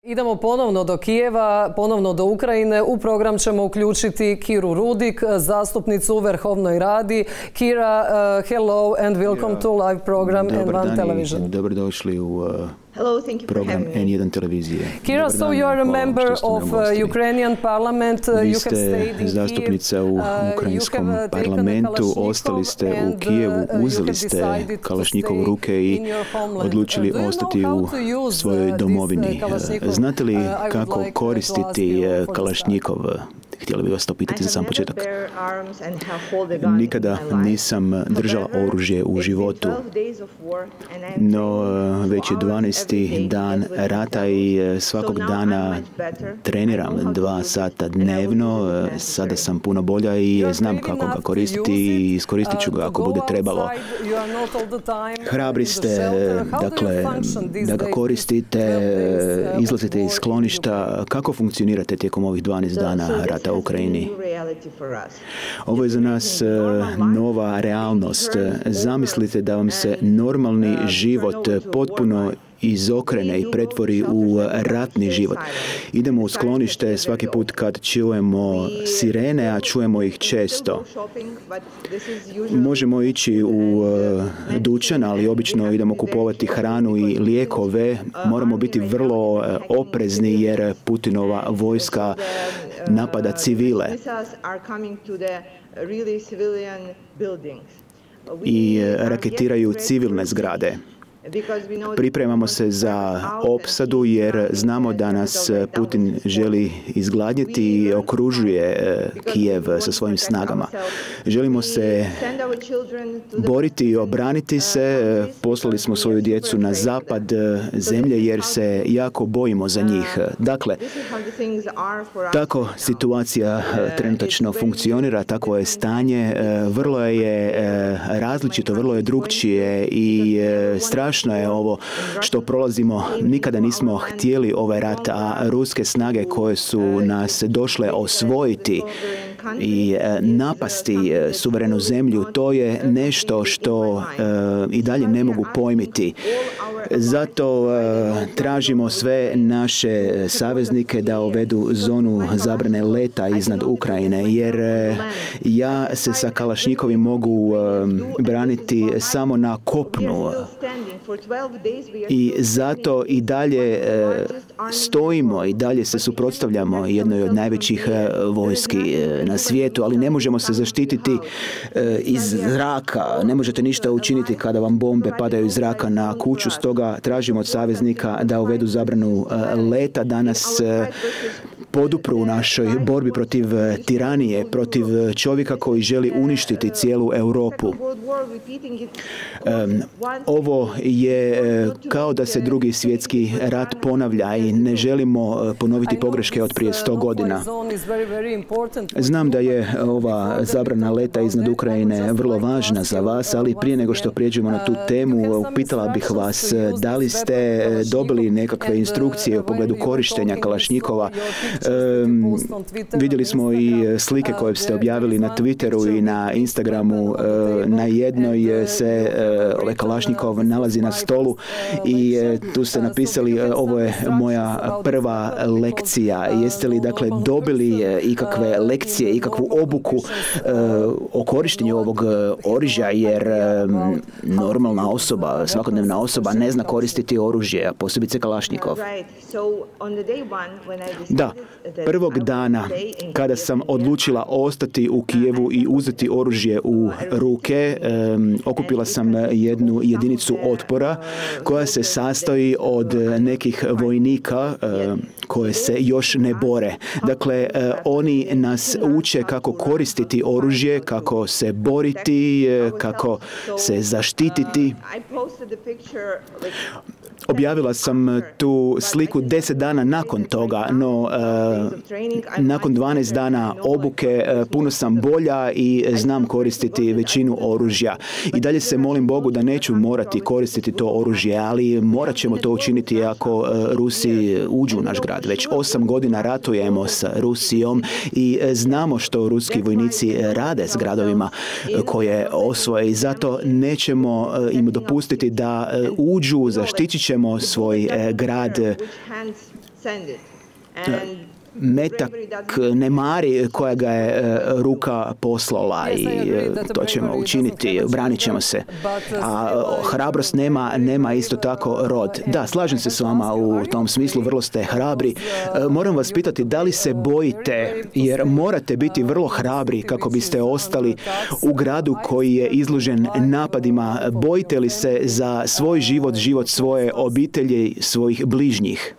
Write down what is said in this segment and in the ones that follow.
Idemo ponovno do Kijeva, ponovno do Ukrajine. U program ćemo uključiti Kiru Rudik, zastupnicu u Verhovnoj Radi. Kira, hello and welcome to live program N1 Television. Dobrodošli u program N1 televizije. Kira, so you are a member of Ukrainian parliament. Vi ste zastupnica u ukrajinskom parlamentu, ostali ste u Kijevu, uzeli ste kalašnjikov u ruke i odlučili ostati u svojoj domovini. Znate li kako koristiti kalašnjikov? Htjela bih vas to pitati za sam početak. Nikada nisam držala oružje u životu, no već je 12. dan rata i svakog dana treniram 2 sata dnevno. Sada sam puno bolja i znam kako ga koristiti i iskoristit ću ga ako bude trebalo. Hrabri ste, dakle, da ga koristite, izlazite iz skloništa. Kako funkcionirate tijekom ovih 12 dana rata u Ukrajini? Ovo je za nas nova realnost. Zamislite da vam se normalni život potpuno izokrene i pretvori u ratni život. Idemo u sklonište svaki put kad čujemo sirene, a čujemo ih često. Možemo ići u dućan, ali obično idemo kupovati hranu i lijekove. Moramo biti vrlo oprezni jer Putinova vojska napada civile i raketiraju civilne zgrade. Pripremamo se za opsadu jer znamo da nas Putin želi izgladnjeti i okružuje Kijev sa svojim snagama. Želimo se boriti i obraniti se. Poslali smo svoju djecu na zapad zemlje jer se jako bojimo za njih. Dakle, tako situacija trenutačno funkcionira, takvo je stanje. Vrlo je različito, vrlo je drukčije i strašno je ovo što prolazimo. Nikada nismo htjeli ovaj rat, a ruske snage koje su nas došle osvojiti i napasti suverenu zemlju, to je nešto što i dalje ne mogu pojmiti. Zato tražimo sve naše saveznike da uvedu zonu zabrane leta iznad Ukrajine, jer ja se sa kalašnjikovim mogu braniti samo na kopnu. I zato i dalje stojimo i dalje se suprotstavljamo jednoj od najvećih vojski na svijetu, ali ne možemo se zaštititi iz zraka. Ne možete ništa učiniti kada vam bombe padaju iz zraka na kuću, stoga tražimo od saveznika da uvedu zabranu leta, da nas podupru u našoj borbi protiv tiranije, protiv čovjeka koji želi uništiti cijelu Europu. Ovo je kao da se drugi svjetski rat ponavlja i ne želimo ponoviti pogreške od prije 100 godina. Znam da je ova zabrana leta iznad Ukrajine vrlo važna za vas, ali prije nego što prijeđemo na tu temu, pitala bih vas da li ste dobili nekakve instrukcije u pogledu korištenja kalašnjikova. Vidjeli smo i slike koje ste objavili na Twitteru i na Instagramu. Na jednoj se ovaj kalašnjikov nalazi na stolu i tu ste napisali: ovo je moja prva lekcija. Jeste li dakle dobili ikakve lekcije, ikakvu obuku o korištenju ovog oružja, jer normalna osoba, svakodnevna osoba ne zna koristiti oružje, a posebice kalašnjikov? Da, prvog dana kada sam odlučila ostati u Kijevu i uzeti oružje u ruke, okupila sam jednu jedinicu otpora koja se sastoji od nekih vojnika koje se još ne bore. Dakle, oni nas uče kako koristiti oružje, kako se boriti, kako se zaštititi. Objavila sam tu sliku 10 dana nakon toga, no nakon 12 dana obuke puno sam bolja i znam koristiti većinu oružja. I dalje se molim Bogu da neću morati koristiti to oružje, ali morat ćemo to učiniti ako Rusi uđu u naš grad. Već 8 godina ratujemo sa Rusijom i znamo što ruski vojnici rade s gradovima koje osvoje i zato nećemo im dopustiti da uđu, zaštitit ćemo svoj grad. Metak ne mari koja ga je ruka poslala i to ćemo učiniti, branit ćemo se. A hrabrost nema isto tako rod. Da, slažem se s vama u tom smislu, vrlo ste hrabri. Moram vas pitati da li se bojite, jer morate biti vrlo hrabri kako biste ostali u gradu koji je izložen napadima. Bojite li se za svoj život, život svoje obitelji, svojih bližnjih?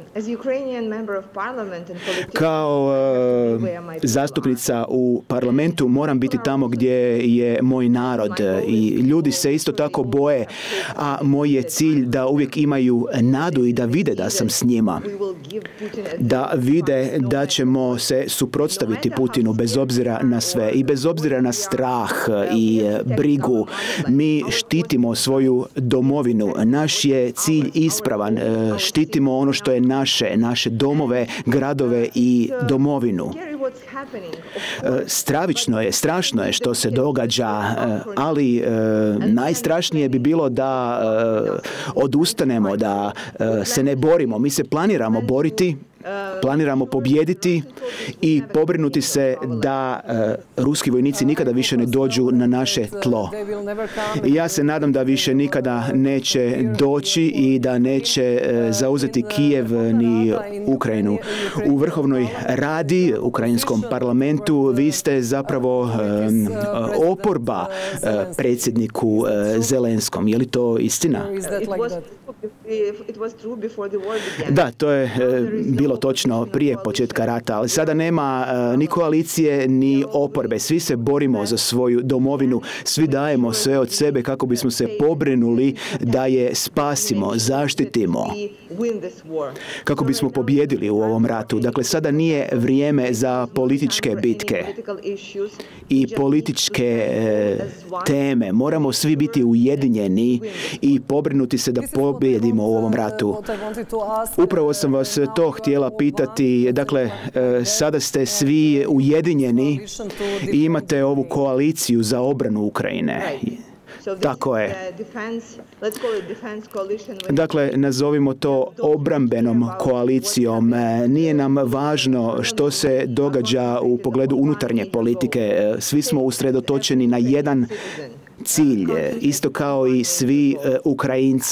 Kao zastupnica u parlamentu moram biti tamo gdje je moj narod i ljudi se isto tako boje, a moj je cilj da uvijek imaju nadu i da vide da sam s njima. Da vide da ćemo se suprotstaviti Putinu bez obzira na sve i bez obzira na strah i brigu. Mi štitimo svoju domovinu. Naš je cilj ispravan. Štitimo ono što je naše domove, gradove i domovinu. Stravično je, strašno je što se događa, ali najstrašnije bi bilo da odustanemo, da se ne borimo. Mi se planiramo boriti, planiramo pobijediti i pobrinuti se da ruski vojnici nikada više ne dođu na naše tlo. Ja se nadam da više nikada neće doći i da neće zauzeti Kijev ni Ukrajinu. U Vrhovnoj radi, ukrajinskom parlamentu, vi ste zapravo oporba predsjedniku Zelenskom. Je li to istina? Da, to je bilo točno prije početka rata, ali sada nema ni koalicije, ni oporbe. Svi se borimo za svoju domovinu, svi dajemo sve od sebe kako bismo se pobrinuli da je spasimo, zaštitimo, kako bismo pobijedili u ovom ratu. Dakle, sada nije vrijeme za političke bitke i političke teme. Moramo svi biti ujedinjeni i pobrinuti se da pobijedimo u ovom ratu. Upravo sam vas to htjela pitati. Dakle, sada ste svi ujedinjeni i imate ovu koaliciju za obranu Ukrajine. Tako je. Dakle, nazovimo to obrambenom koalicijom. Nije nam važno što se događa u pogledu unutarnje politike. Svi smo usredotočeni na jedan cilj, isto kao i svi Ukrajinci.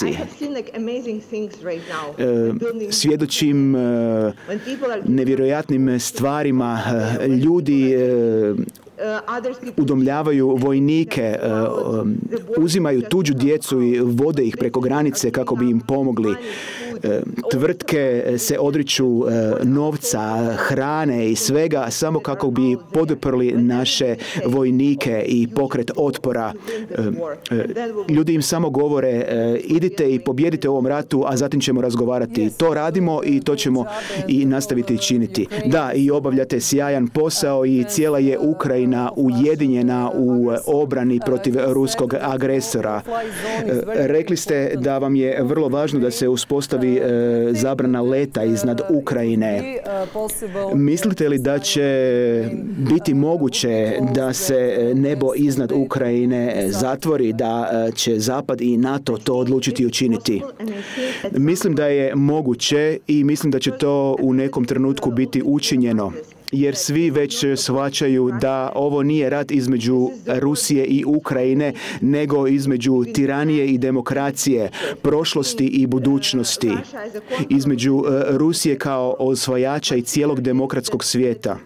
Svjedočim nevjerojatnim stvarima. Ljudi udomljavaju vojnike, uzimaju tuđu djecu i vode ih preko granice kako bi im pomogli. Tvrtke se odriču novca, hrane i svega samo kako bi poduprli naše vojnike i pokret otpora. Ljudi im samo govore idite i pobjedite u ovom ratu, a zatim ćemo razgovarati. To radimo i to ćemo i nastaviti činiti. Da, i obavljate sjajan posao i cijela je Ukrajina ujedinjena u obrani protiv ruskog agresora. Rekli ste da vam je vrlo važno da se uspostavi zabrana leta iznad Ukrajine. Mislite li da će biti moguće da se nebo iznad Ukrajine zatvori, da će Zapad i NATO to odlučiti učiniti? Mislim da je moguće i mislim da će to u nekom trenutku biti učinjeno. Jer svi već shvaćaju da ovo nije rat između Rusije i Ukrajine, nego između tiranije i demokracije, prošlosti i budućnosti, između Rusije kao osvajača i cijelog demokratskog svijeta.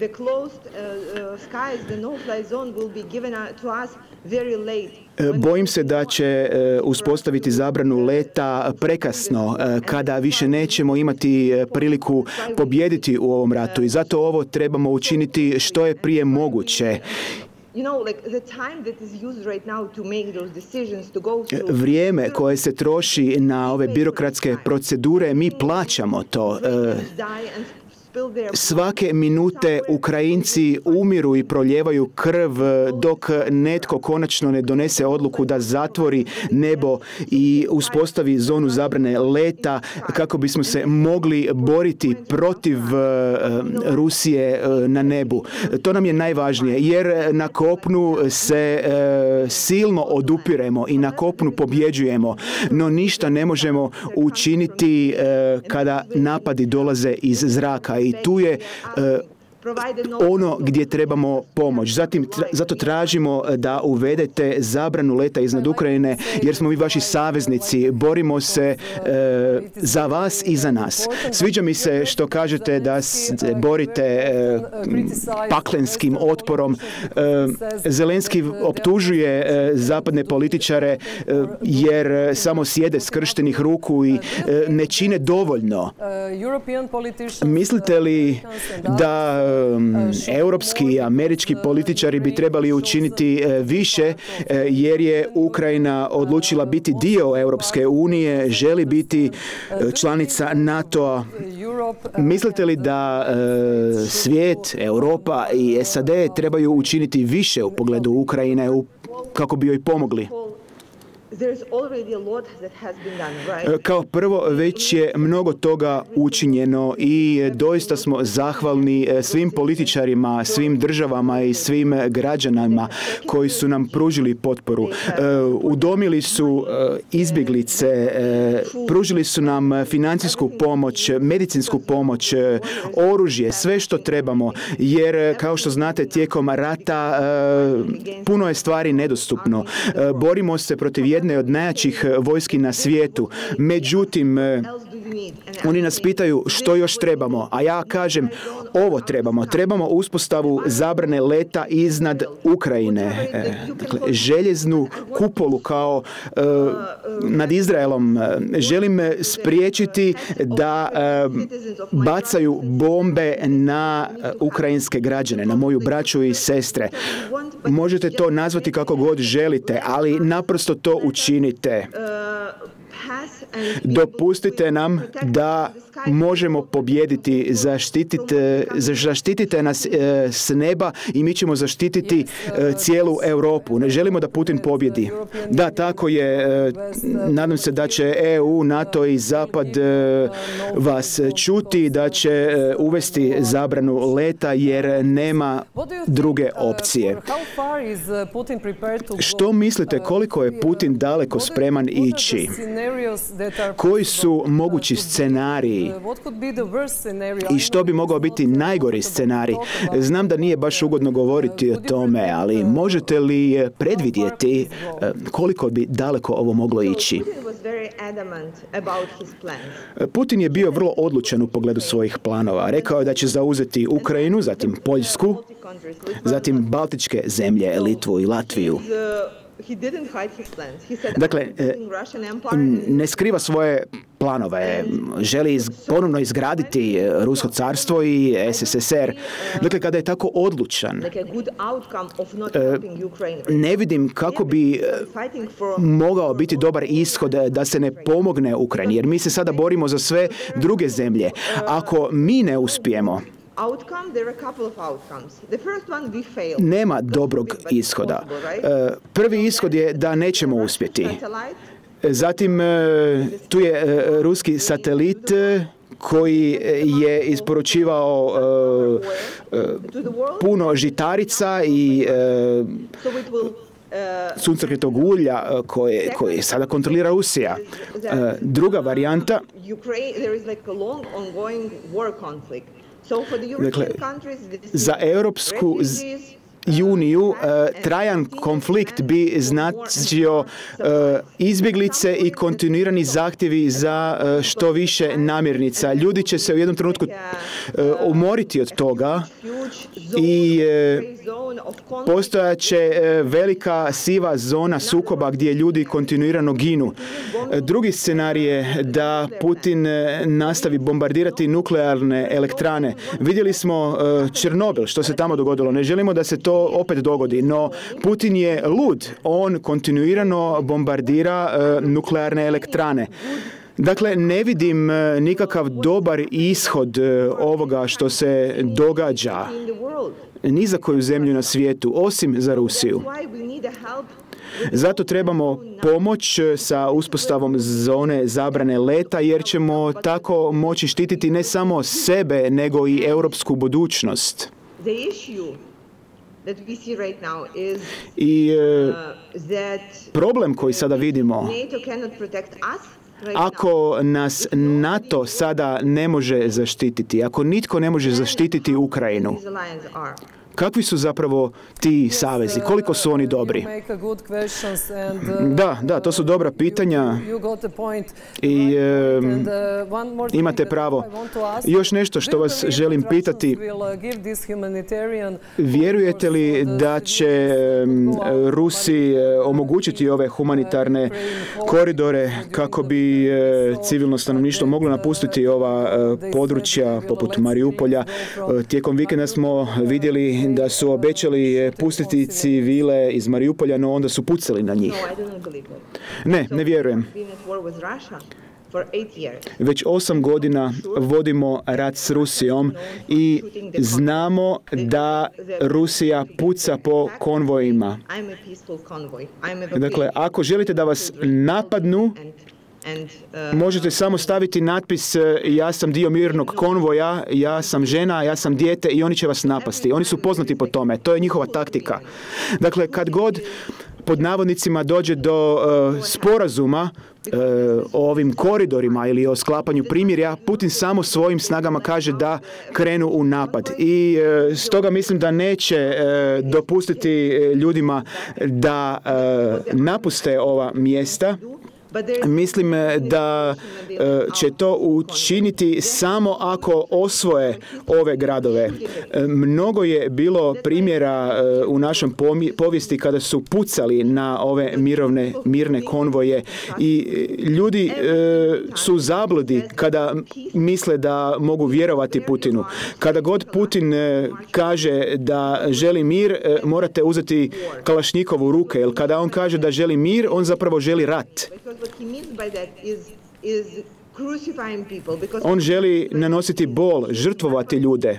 Bojim se da će uspostaviti zabranu leta prekasno, kada više nećemo imati priliku pobijediti u ovom ratu i zato ovo trebamo učiniti što je prije moguće. Vrijeme koje se troši na ove birokratske procedure, mi plaćamo to. svake minute Ukrajinci umiru i proljevaju krv dok netko konačno ne donese odluku da zatvori nebo i uspostavi zonu zabrane leta kako bismo se mogli boriti protiv Rusije na nebu. To nam je najvažnije jer na kopnu se silno odupiremo i na kopnu pobjeđujemo, no ništa ne možemo učiniti kada napadi dolaze iz zraka i tu je ono gdje trebamo pomoć. Zato tražimo da uvedete zabranu leta iznad Ukrajine jer smo mi vaši saveznici. Borimo se za vas i za nas. Sviđa mi se što kažete da se borite paklenskim otporom. Zelenski optužuje zapadne političare jer samo sjede skrštenih ruku i ne čine dovoljno. Mislite li da europski i američki političari bi trebali učiniti više jer je Ukrajina odlučila biti dio Europske unije, želi biti članica NATO-a. Mislite li da svijet, Europa i SAD trebaju učiniti više u pogledu Ukrajine kako bi joj pomogli? Kao prvo, već je mnogo toga učinjeno i doista smo zahvalni svim političarima, svim državama i svim građanima koji su nam pružili potporu. Udomili su izbjeglice, pružili su nam financijsku pomoć, medicinsku pomoć, oružje, sve što trebamo, jer kao što znate tijekom rata puno je stvari nedostupno. Borimo se protiv jedne od najjačih vojski na svijetu. Međutim, oni nas pitaju što još trebamo, a ja kažem ovo trebamo. Trebamo uspostavu zabrane leta iznad Ukrajine. Dakle, željeznu kupolu kao nad Izraelom. Želim spriječiti da bacaju bombe na ukrajinske građane, na moju braću i sestre. Možete to nazvati kako god želite, ali naprosto to učinite. Dopustite nam da možemo pobijediti, zaštitite nas s neba i mi ćemo zaštititi cijelu Europu. Ne želimo da Putin pobjedi. Da, tako je. Nadam se da će EU, NATO i Zapad vas čuti, da će uvesti zabranu leta jer nema druge opcije. Što mislite, koliko je Putin daleko spreman ići? Koji su mogući scenariji i što bi mogao biti najgori scenarij? Znam da nije baš ugodno govoriti o tome, ali možete li predvidjeti koliko bi daleko ovo moglo ići? Putin je bio vrlo odlučan u pogledu svojih planova. Rekao je da će zauzeti Ukrajinu, zatim Poljsku, zatim Baltičke zemlje, Litvu i Latviju. Dakle, ne skriva svoje planove, želi ponovno izgraditi Rusko carstvo i SSSR. Dakle, kada je tako odlučan, ne vidim kako bi mogao biti dobar ishod da se ne pomogne Ukrajini, jer mi se sada borimo za sve druge zemlje. Ako mi ne uspijemo, nema dobrog ishoda. Prvi ishod je da nećemo uspjeti. Zatim, tu je ruski satelit koji je isporučivao puno žitarica i suncokretnog ulja koje sada kontrolira Rusija. Druga varijanta, dakle, za Europsku uniju trajan konflikt bi značio izbjeglice i kontinuirani zahtjevi za što više namirnica. Ljudi će se u jednom trenutku umoriti od toga i postojaće velika siva zona sukoba gdje ljudi kontinuirano ginu. Drugi scenarij je da Putin nastavi bombardirati nuklearne elektrane. Vidjeli smo Černobil, što se tamo dogodilo. Ne želimo da se to opet dogodi, no Putin je lud. On kontinuirano bombardira nuklearne elektrane. Dakle, ne vidim nikakav dobar ishod ovoga što se događa ni za koju zemlju na svijetu, osim za Rusiju. Zato trebamo pomoć sa uspostavom zone zabrane leta, jer ćemo tako moći štititi ne samo sebe, nego i europsku budućnost. I problem koji sada vidimo, ako nas NATO sada ne može zaštititi, ako nitko ne može zaštititi Ukrajinu, kakvi su zapravo ti savezi? Koliko su oni dobri? Da, to su dobra pitanja i imate pravo. Još nešto što vas želim pitati. Vjerujete li da će Rusi omogućiti ove humanitarne koridore kako bi civilno stanovništvo moglo napustiti ova područja poput Mariupolja? Tijekom vikenda smo vidjeli da su obećali pustiti civile iz Mariupolja, no onda su pucali na njih. Ne vjerujem. Već 8 godina vodimo rat s Rusijom i znamo da Rusija puca po konvojima. Dakle, ako želite da vas napadnu, možete samo staviti natpis ja sam dio mirnog konvoja, ja sam žena, ja sam dijete i oni će vas napasti. Oni su poznati po tome. To je njihova taktika. Dakle, kad god pod navodnicima dođe do sporazuma o ovim koridorima ili o sklapanju primirja, Putin samo svojim snagama kaže da krenu u napad. I stoga mislim da neće dopustiti ljudima da napuste ova mjesta. Mislim da će to učiniti samo ako osvoje ove gradove. Mnogo je bilo primjera u našoj povijesti kada su pucali na ove mirne konvoje i ljudi su u zabludi kada misle da mogu vjerovati Putinu. Kada god Putin kaže da želi mir, morate uzeti kalašnjikov u ruke, jer kada on kaže da želi mir, on zapravo želi rat. On želi nanositi bol, žrtvovati ljude.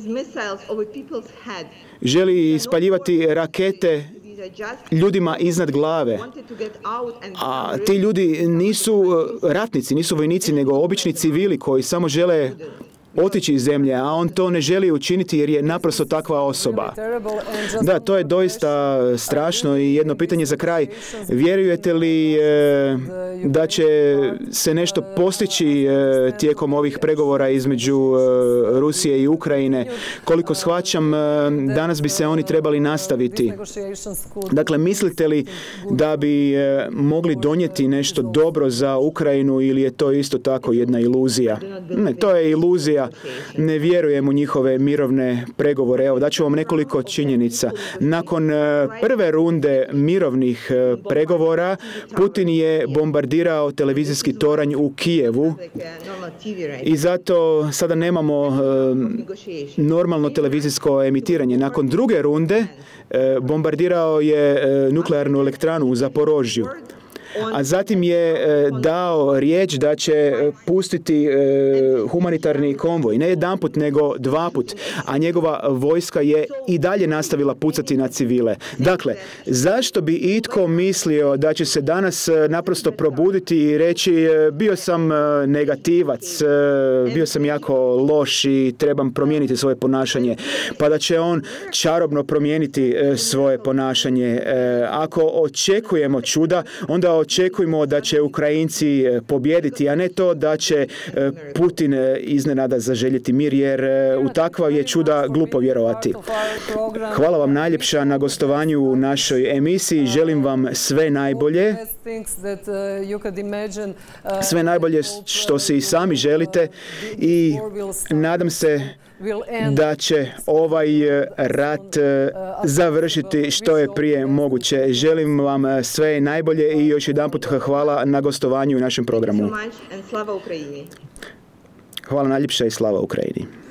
Želi ispaljivati rakete ljudima iznad glave. A ti ljudi nisu ratnici, nisu vojnici, nego obični civili koji samo žele otići iz zemlje, a on to ne želi učiniti jer je naprosto takva osoba. Da, to je doista strašno. I jedno pitanje za kraj. Vjerujete li da će se nešto postići tijekom ovih pregovora između Rusije i Ukrajine? Koliko shvaćam, danas bi se oni trebali nastaviti. Dakle, mislite li da bi mogli donijeti nešto dobro za Ukrajinu ili je to isto tako jedna iluzija? Ne, to je iluzija. Ne vjerujem u njihove mirovne pregovore. Evo, daću vam nekoliko činjenica. Nakon prve runde mirovnih pregovora, Putin je bombardirao televizijski toranj u Kijevu i zato sada nemamo normalno televizijsko emitiranje. Nakon druge runde bombardirao je nuklearnu elektranu u Zaporožju. A zatim je dao riječ da će pustiti humanitarni konvoj, ne jedanput nego dvaput, a njegova vojska je i dalje nastavila pucati na civile. Dakle, zašto bi itko mislio da će se danas naprosto probuditi i reći bio sam negativac, bio sam jako loš i trebam promijeniti svoje ponašanje, pa da će on čarobno promijeniti svoje ponašanje. Ako očekujemo čuda, onda očekujemo da će Ukrajinci pobijediti, a ne to da će Putin iznenada zaželjeti mir, jer u takva je čuda glupo vjerovati. Hvala vam najljepša na gostovanju u našoj emisiji. Želim vam sve najbolje. Sve najbolje što si i sami želite i nadam se da će ovaj rat završiti što je prije moguće. Želim vam sve najbolje i još jedanput hvala na gostovanju u našem programu. Hvala najljepša i slava Ukrajini.